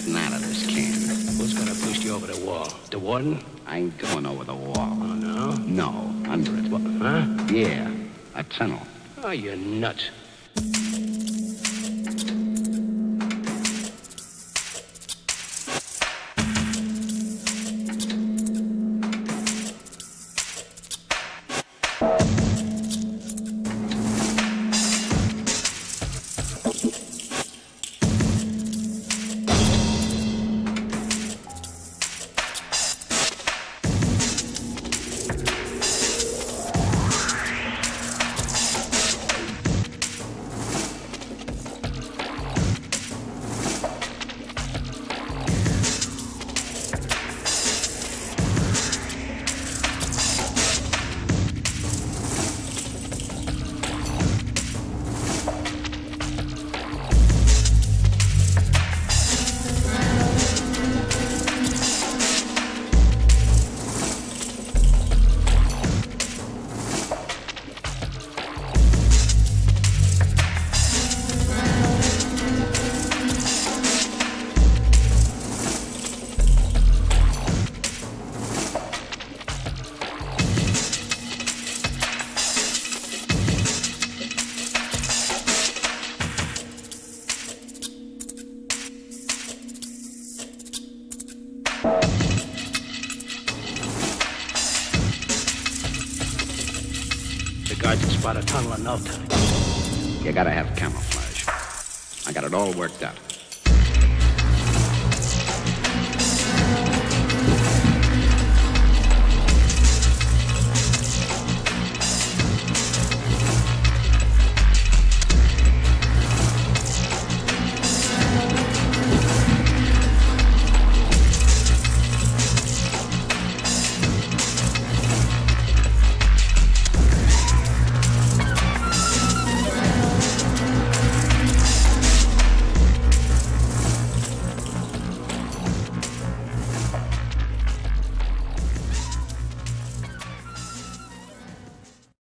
getting out of this can. Who's gonna push you over the wall? The warden? I ain't going over the wall. Oh, no? No, under it. What, huh? Yeah, a tunnel. Oh, you're nuts. The guards can spot a tunnel in no time. You gotta have camouflage. I got it all worked out.